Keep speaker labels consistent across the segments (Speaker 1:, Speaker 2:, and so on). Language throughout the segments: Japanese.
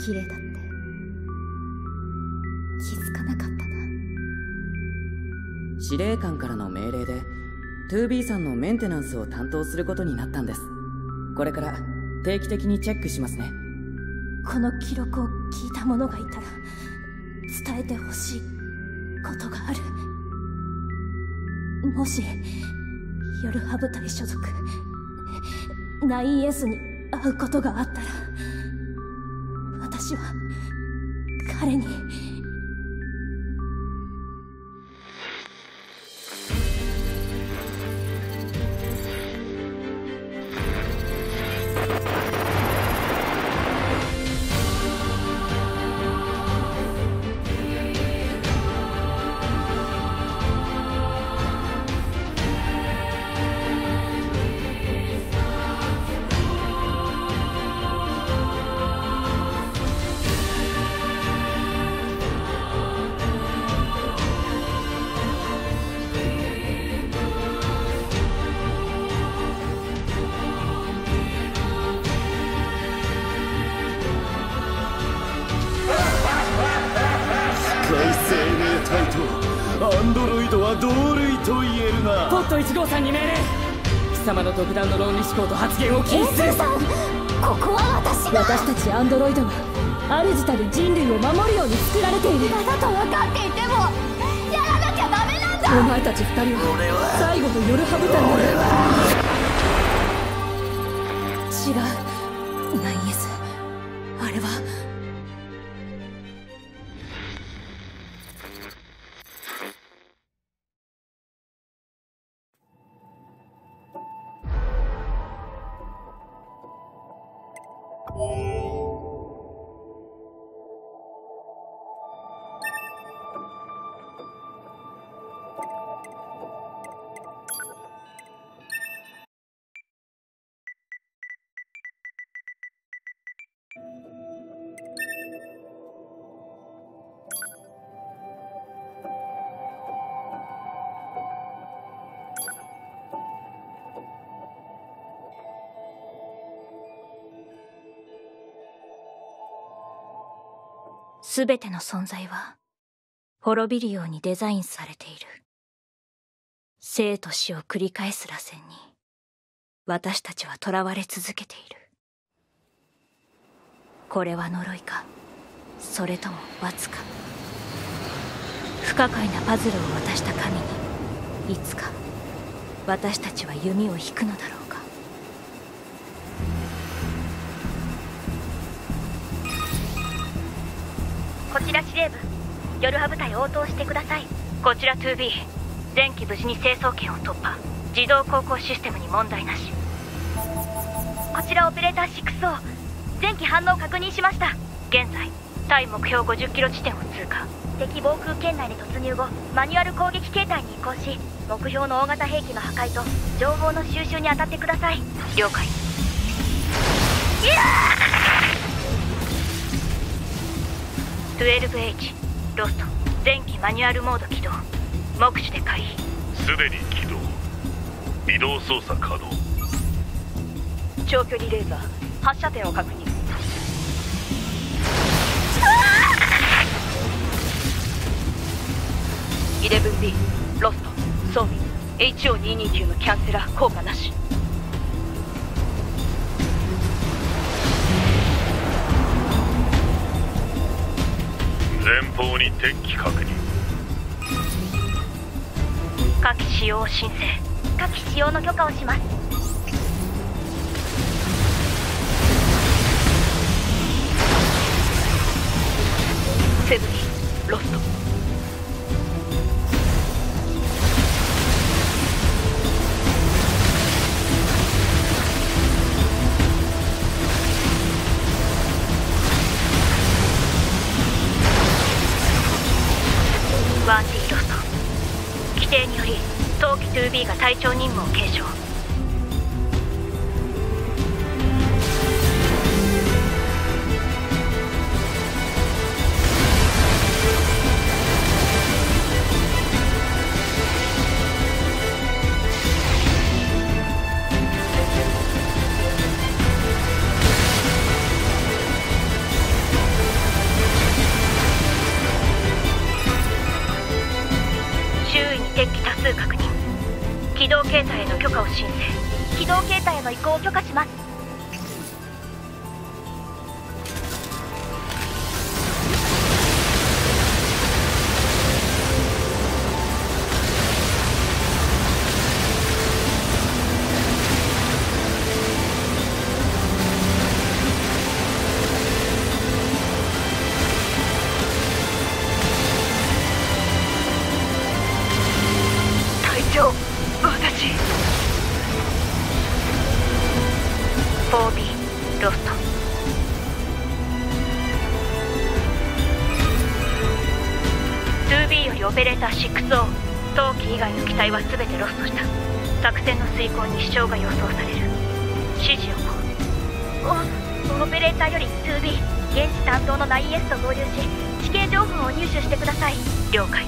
Speaker 1: 綺麗だって気づかなかったな。
Speaker 2: 司令官からの命令で 2B さんのメンテナンスを担当することになったんです。これから定期的にチェックしますね。
Speaker 1: この記録を聞いた者がいたら伝えてほしいことがある。もし夜ハ部隊所属 9S に会うことがあったら、私は彼に
Speaker 3: アンドロイドは同類と言えるな。
Speaker 2: ポット1号さんに命令。貴様の独断の論理思考と発言を禁止する。
Speaker 1: さん、ここは私たちアンドロイドが主たる人類を守るように作られている。だと分かっていてもやらなきゃダメなんだ。お前たち2人は最後の夜ハ部隊なの。違う 9S、 あれはすべての存在は滅びるようにデザインされている。生と死を繰り返す螺旋に私たちは囚われ続けている。これは呪いか、それとも罰か。不可解なパズルを渡した神にいつか私たちは弓を引くのだろうか。
Speaker 4: こちら司令部、夜ハ部隊応答してください。こちら 2B、 前期無事に成層圏を突破。自動航行システムに問題なし。こちらオペレーター 6O、 前期反応確認しました。現在対目標50キロ地点を通過。敵防空圏内に突入後、マニュアル攻撃形態に移行し、目標の大型兵器の破壊と情報の収集に当たってください。了解。12H ロスト、前期マニュアルモード起動。目視で回避。
Speaker 5: すでに起動。移動操作可能。
Speaker 4: 長距離レーザー発射点を確認。11B ロスト、装備 HO229 のキャンセラー効果なし。
Speaker 5: 前方に敵機確認。
Speaker 4: 火器使用を申請。火器使用の許可をします。セブンロスト。1D ロスト。規定により当機 2B が隊長任務を継承。 タへの許可を申請。機動形態への移行を許可します。4B ロスト。2B よりオペレーター 6O、 当機以外の機体は全てロストした。作戦の遂行に支障が予想される。指示を。オペレーターより 2B、 現地担当の 9S と合流し、地形情報を入手してください。了解。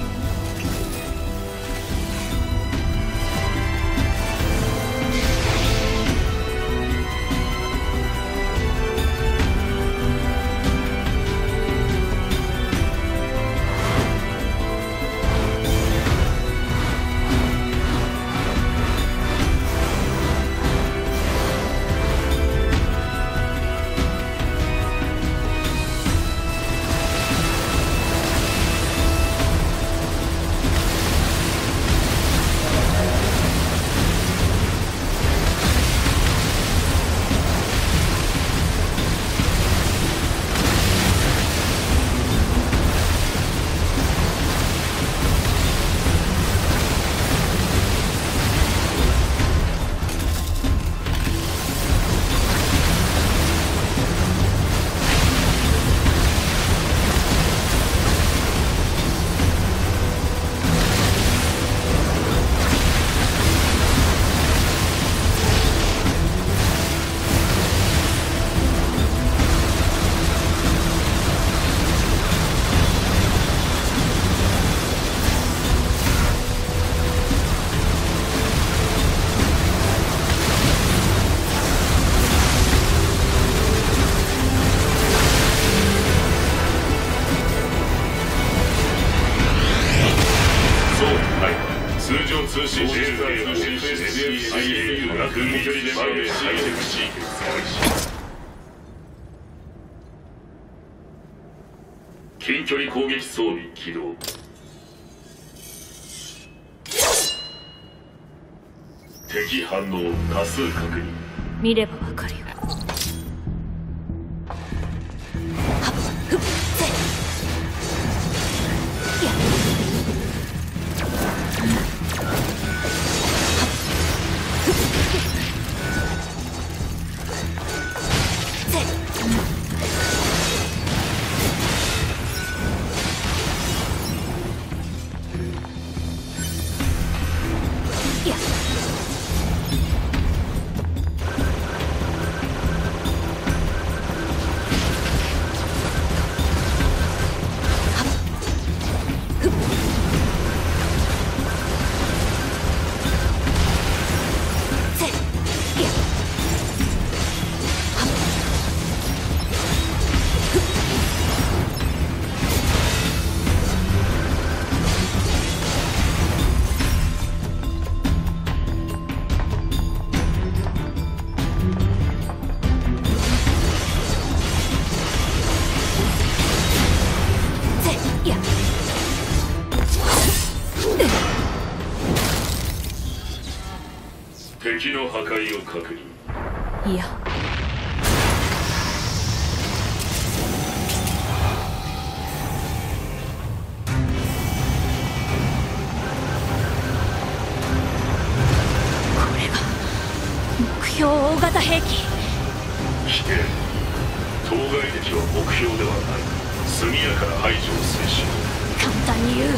Speaker 5: 通信レーザー通信 SFCIU が軍距離でハイテクシーケンス開始。近距離攻撃装備起動。敵反応多数確認。
Speaker 4: 見ればわかるよ。
Speaker 5: 敵の破壊を確認。
Speaker 4: いや、これが目標大型兵器。
Speaker 5: 危険。当該敵は目標ではない。速やかな排除を推進。
Speaker 4: 簡単に言う。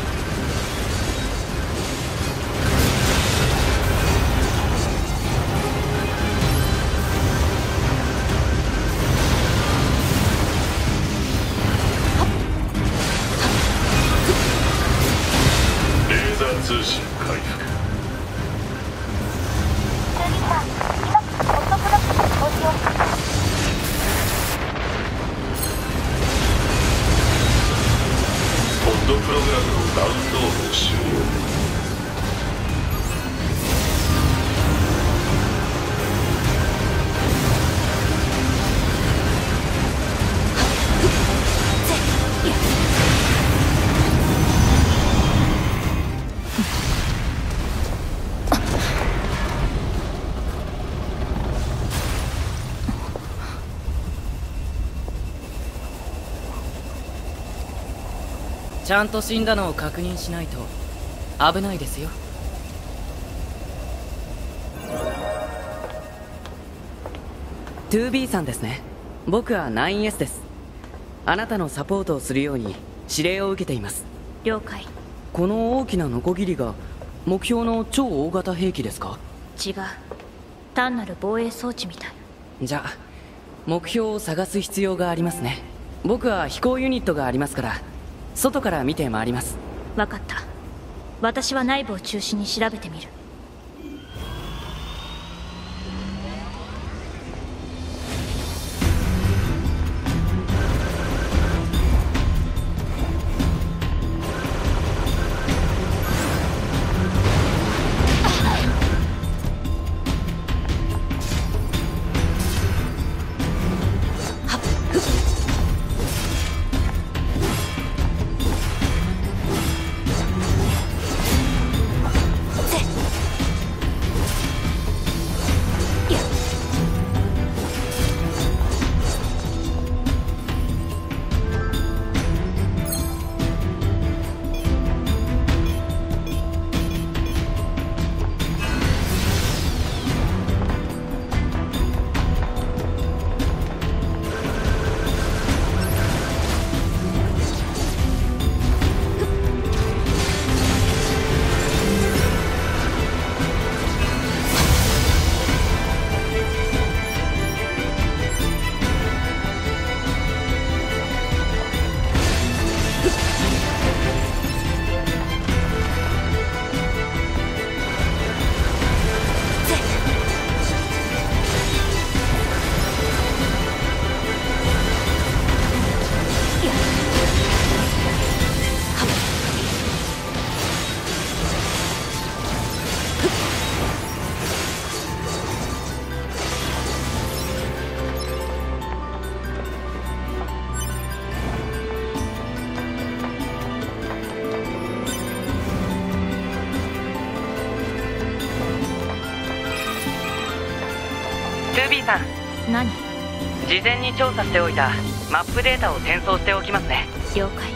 Speaker 5: 通信回復。ポッドプログラムを
Speaker 2: ちゃんと死んだのを確認しないと危ないですよ。2B さんですね。僕は 9S です。あなたのサポートをするように指令を受けています。
Speaker 4: 了解。
Speaker 2: この大きなノコギリが目標の超大型兵器ですか？
Speaker 4: 違う、単なる防衛装置みたい。
Speaker 2: じゃあ目標を探す必要がありますね。僕は飛行ユニットがありますから外から見て回ります。
Speaker 4: 分かった。私は内部を中心に調べてみる。
Speaker 2: 2B さん。
Speaker 4: 何？
Speaker 2: 事前に調査しておいたマップデータを転送しておきますね。
Speaker 4: 了解。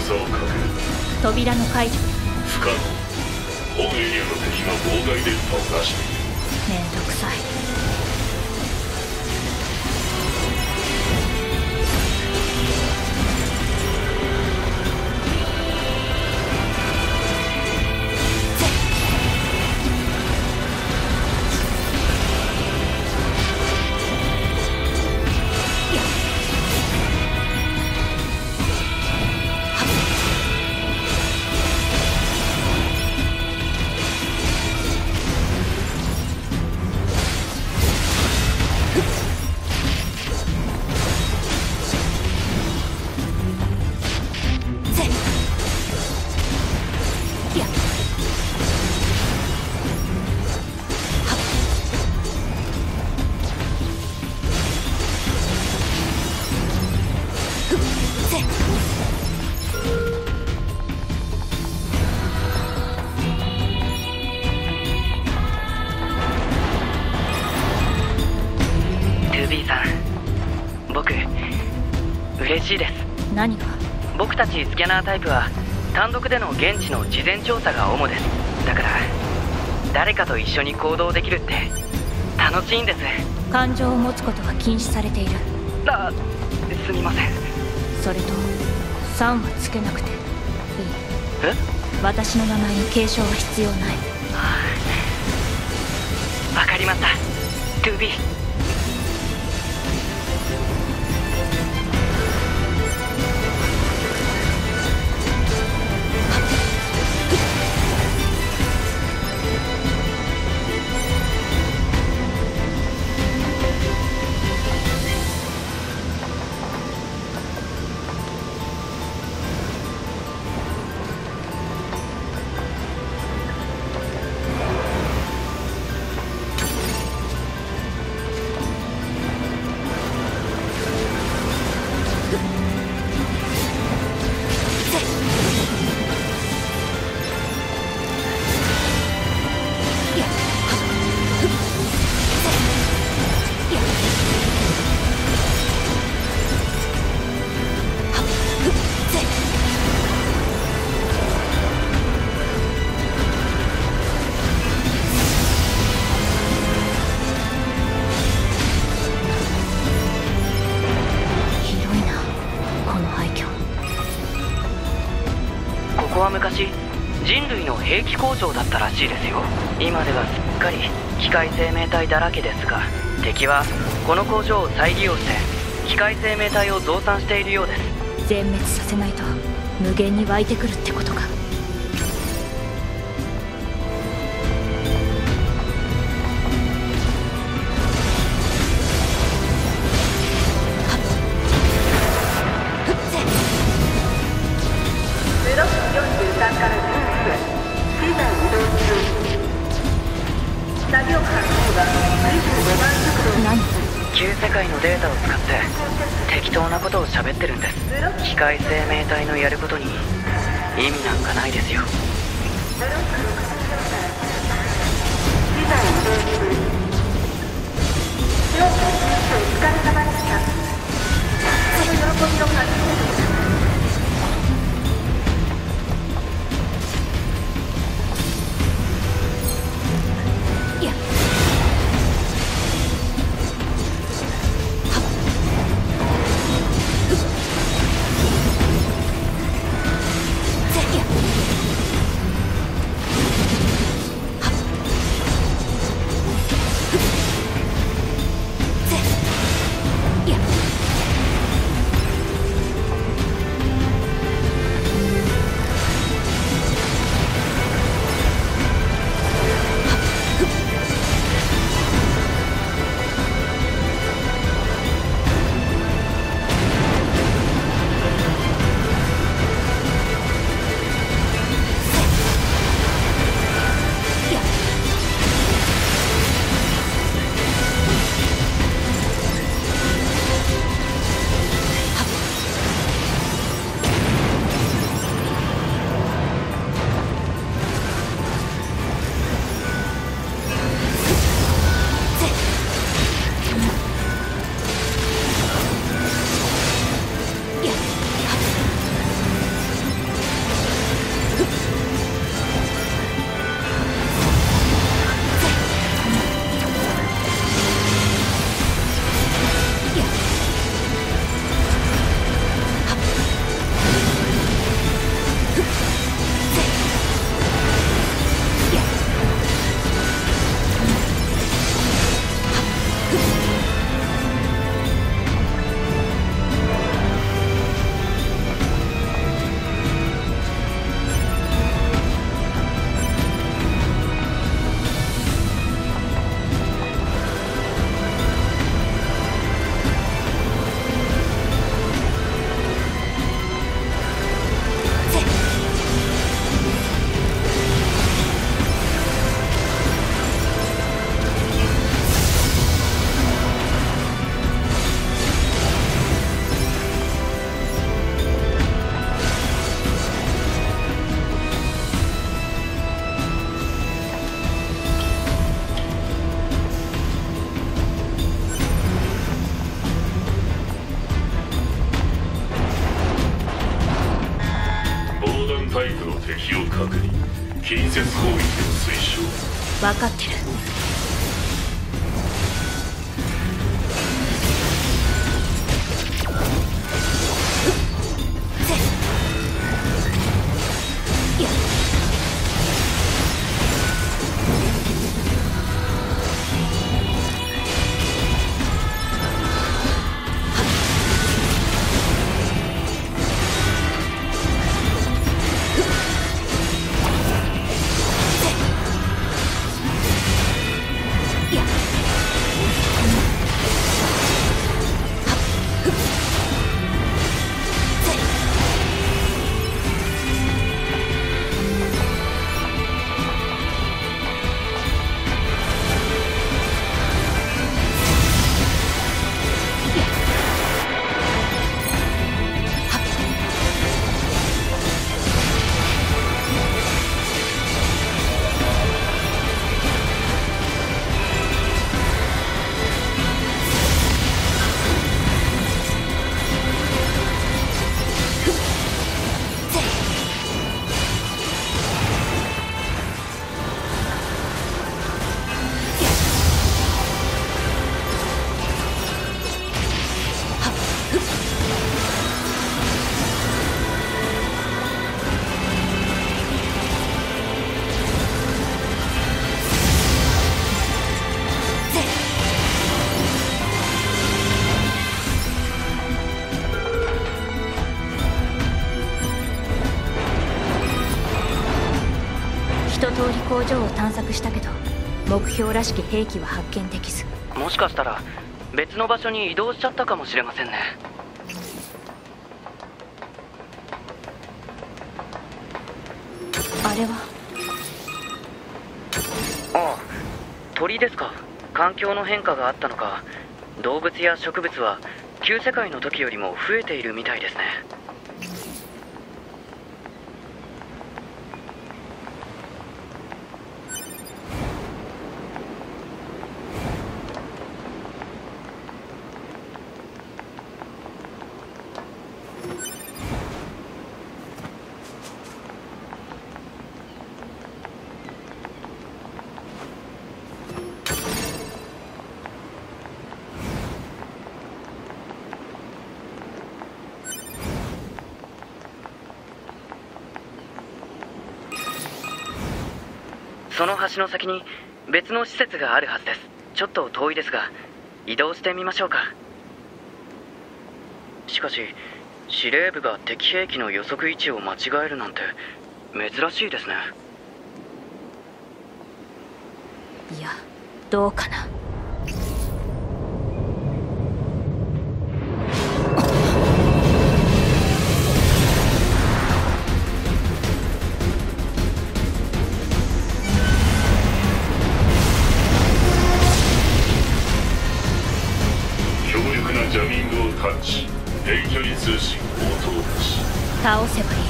Speaker 5: 鎖をかける。
Speaker 4: 扉の解除。
Speaker 5: 不可能。本エリアの敵が妨害電波を出している。
Speaker 4: めんどくさい。
Speaker 2: 嬉しいです。
Speaker 4: 何が？
Speaker 2: 僕たちスキャナータイプは単独での現地の事前調査が主です。だから誰かと一緒に行動できるって楽しいんです。
Speaker 4: 感情を持つことは禁止されている。
Speaker 2: あ、すみません。
Speaker 4: それと3はつけなくていい。
Speaker 2: え？
Speaker 4: 私の名前に継承は必要ない。
Speaker 2: わかりました。 2B。ここは昔人類の兵器工場だったらしいですよ。今ではすっかり機械生命体だらけですが、敵はこの工場を再利用して機械生命体を増産しているようです。
Speaker 4: 全滅させないと無限に湧いてくるってことか。
Speaker 2: 旧世界のデータを使って適当なことを喋ってるんです。機械生命体のやることに意味なんかないですよ。
Speaker 5: 敵を確認。近接攻撃を推奨。
Speaker 4: 分かってる。一通り工場を探索したけど目標らしき兵器は発見できず。
Speaker 2: もしかしたら別の場所に移動しちゃったかもしれませんね。
Speaker 4: あれは？
Speaker 2: ああ、鳥ですか。環境の変化があったのか、動物や植物は旧世界の時よりも増えているみたいですね。その橋の先に別の施設があるはずです。ちょっと遠いですが移動してみましょうか。しかし司令部が敵兵器の予測位置を間違えるなんて珍しいですね。
Speaker 4: いや、どうかな。
Speaker 5: ジャミングを探知。遠距離通信応答なし。
Speaker 4: 倒せばいい。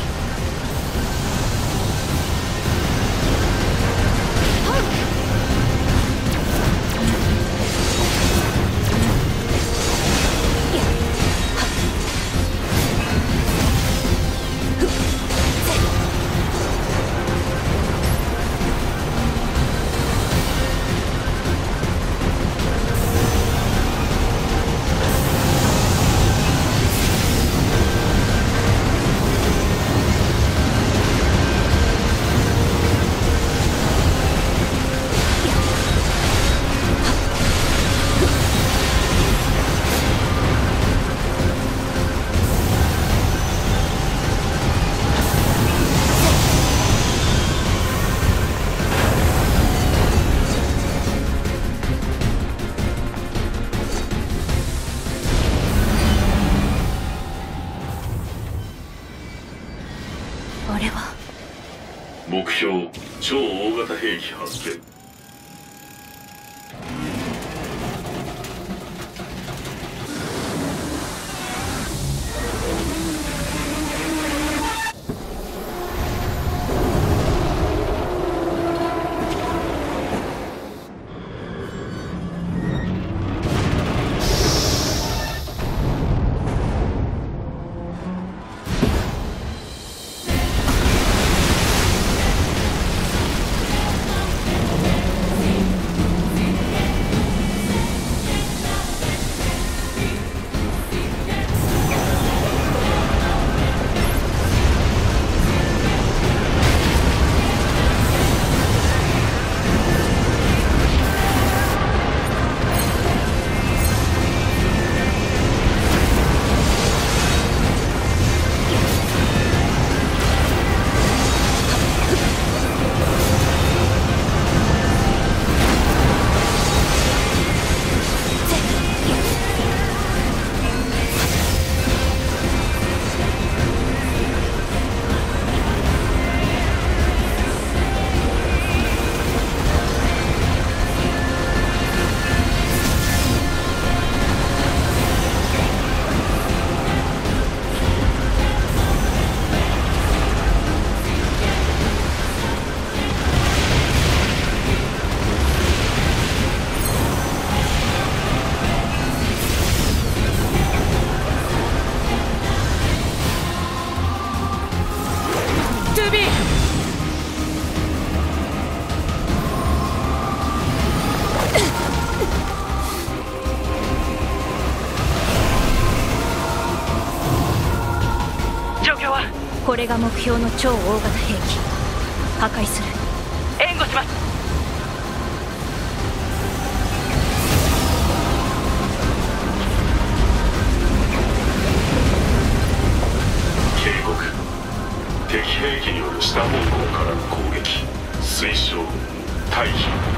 Speaker 4: あれは？
Speaker 5: 目標超大型兵器発見。
Speaker 4: これが目標の超大型兵器。破壊する。
Speaker 2: 援護します。
Speaker 5: 警告。敵兵器による下方向からの攻撃。推奨退避。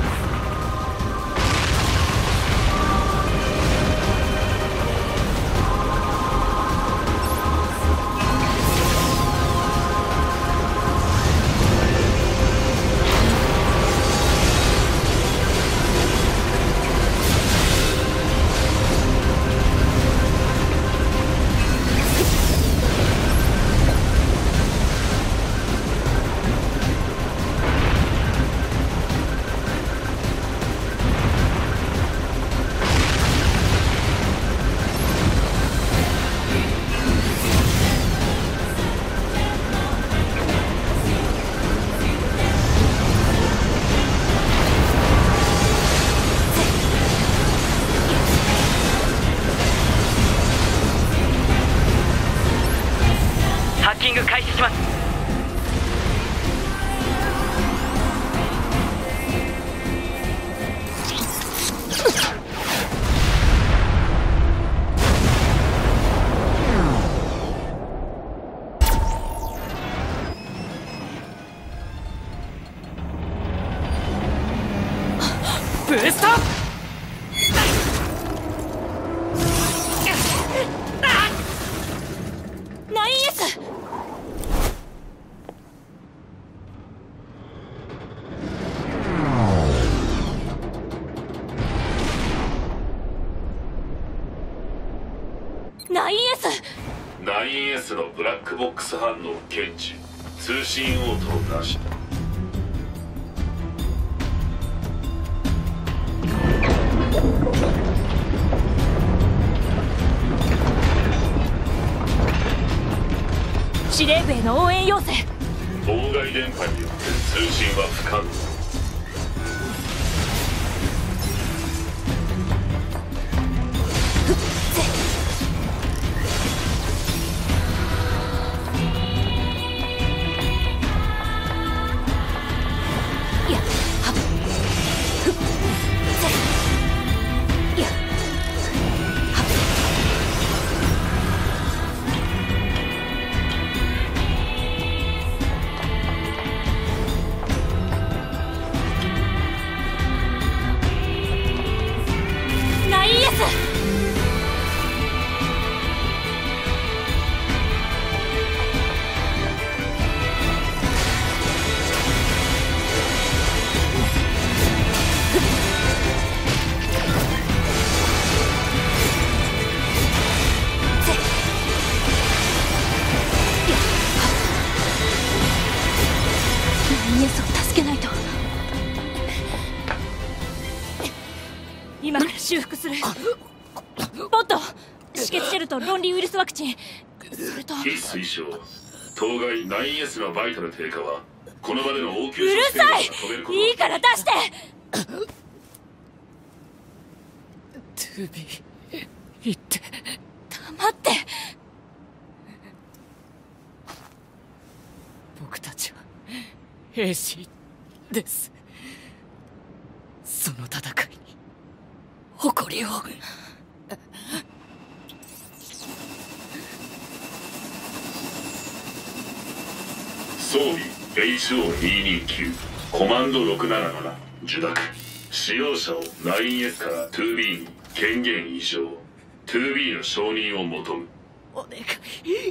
Speaker 2: 開始します。
Speaker 1: ブースト9S。
Speaker 5: 9S のブラックボックス反応検知。通信応答なし。
Speaker 1: 司令部への応援要請。
Speaker 5: 妨害電波によって通信は不可能。今から修復する。ポット、止血シェルと論理ウイルスワクチン、それと非推奨。当該 9S のバイタル低下はこの場での応急。
Speaker 1: うるさい、いいから出して。トゥービー、言って黙って。僕たちは兵士です。その戦いに誇りを。
Speaker 5: 装備 HO229 コマンド677受諾。使用者を 9S から 2B に権限移譲。 2B の承認を求む。
Speaker 1: お願い。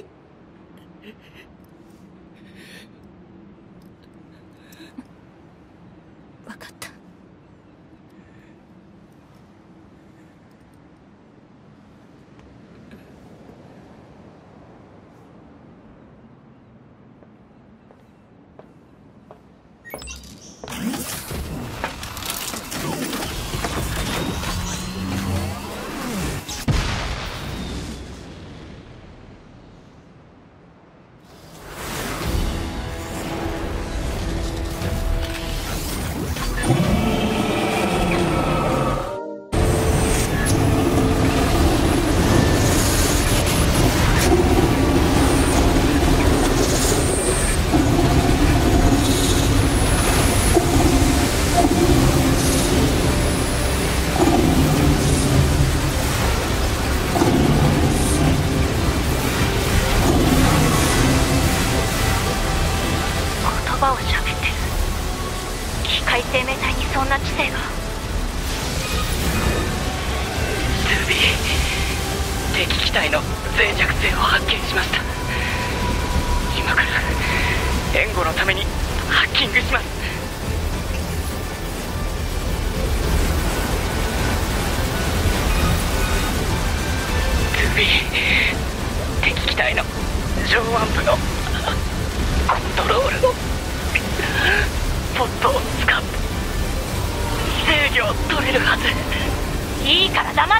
Speaker 1: 分かった。
Speaker 4: な知性が。
Speaker 2: 2B、 敵機体の脆弱性を発見しました。今から援護のためにハッキングします。2B、 敵機体の上腕部のコントロールをポットを使って制御を取れるはず。
Speaker 4: いいから黙って。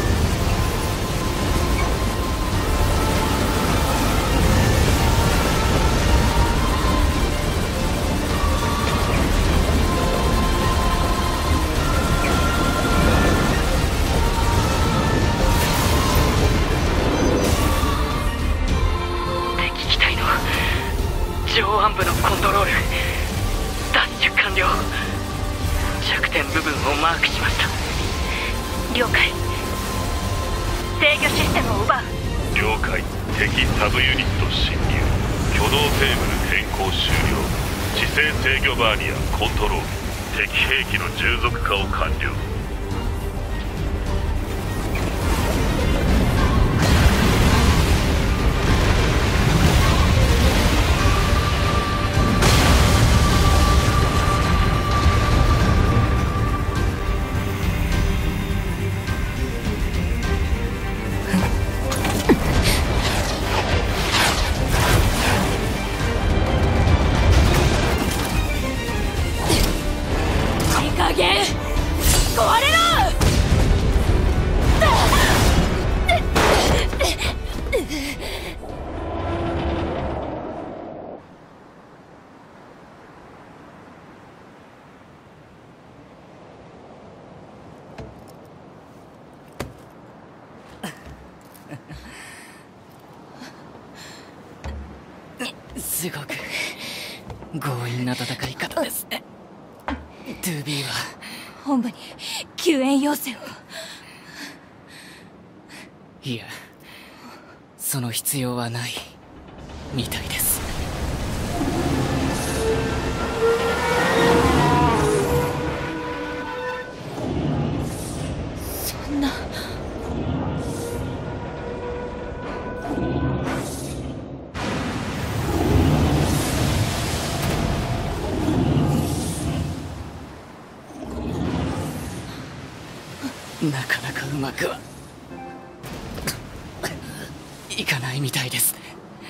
Speaker 2: 敵機体の上腕部のコントロール奪取完了。弱点部分をマークしました。
Speaker 4: 了解。制御システムを奪う。
Speaker 6: 了解。敵サブユニット侵入。挙動テーブル変更終了。姿勢制御バーニアコントロール。敵兵器の従属化を完了。
Speaker 2: すごく強引な戦い方ですね。 2B は
Speaker 5: 本部に救援要請を。
Speaker 2: いや、その必要はないみたいです。
Speaker 5: そんな。
Speaker 2: なかなかうまくはいかないみたいですね。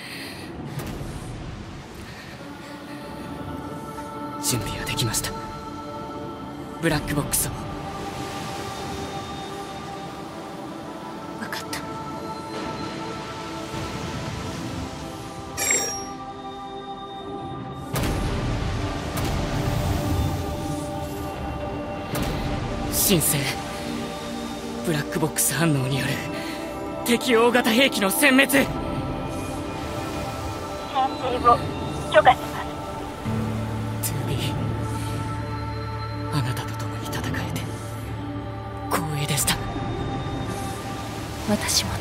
Speaker 2: 準備はできました。ブラックボックスを。
Speaker 5: 分かった。
Speaker 2: 新生ブラックボックス反応による敵大型兵器の殲滅。
Speaker 4: 先制を許可します。
Speaker 2: 2B、 あなたと共に戦えて光栄でした。
Speaker 5: 私も